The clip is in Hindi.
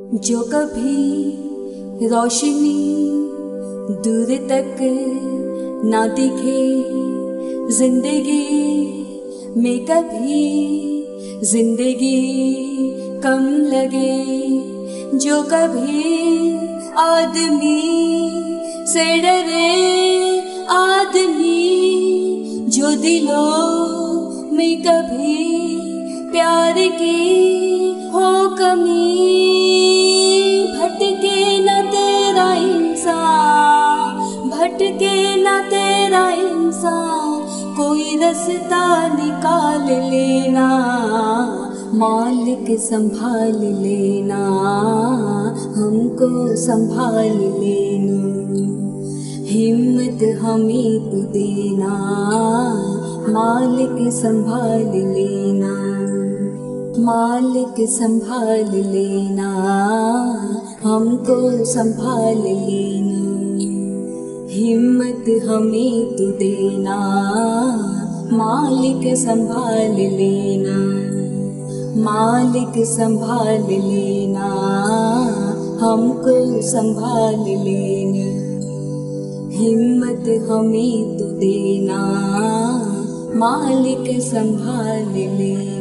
जो कभी रोशनी दूर तक ना दिखे, जिंदगी में कभी जिंदगी कम लगे। जो कभी आदमी से डरे आदमी, जो दिलों में कभी प्यार की हो कमी, भटके न तेरा इंसान, भटके न तेरा इंसान, कोई रास्ता निकाल लेना, मालिक संभाल लेना, हमको संभाल लेना। हिम्मत हमें तू देना, मालिक संभाल लेना, मालिक संभाल लेना, हमको संभाल लेना। हिम्मत हमें तू देना, मालिक संभाल लेना, मालिक संभाल लेना, हमको संभाल लेना। हिम्मत हमें तू देना, मालिक संभाल लेना।